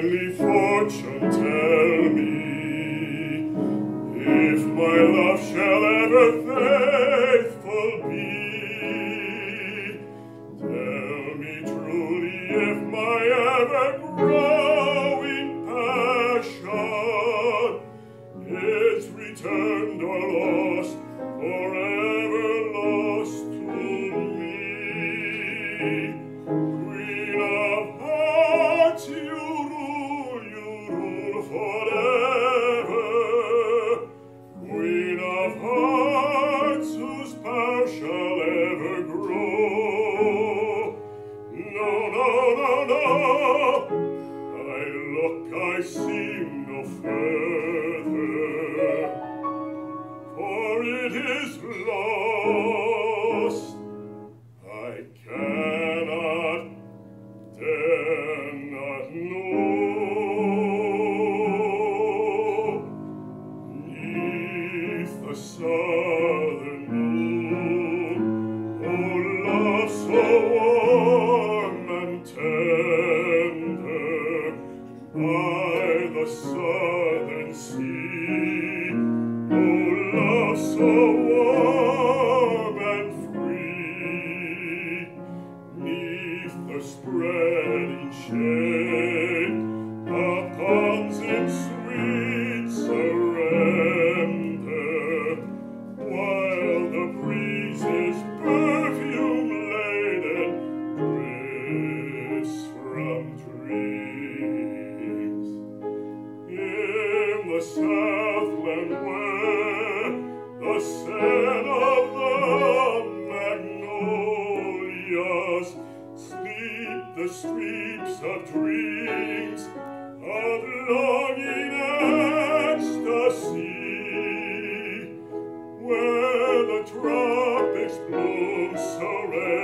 kindly fortune tell me if my love shall ever faithful be. Tell me truly if my ever-growing passion is returned or lost, forever lost to me. Queen of hearts, you rule forever. Queen of hearts, whose power shall ever grow. No, no, no, no, I look, I see no further, for it is lost. I cannot, dare not know. Neath the southern moon, oh love so warm and tender, by the southern sea, oh love so warm and free, neath the spreading shade of palms in sweet surrender, while the breezes perfume-laden drifts from dreams. In the southland where the scent of the magnolias sleep the sleeps of dreams of longing ecstasy, where the tropics bloom so rare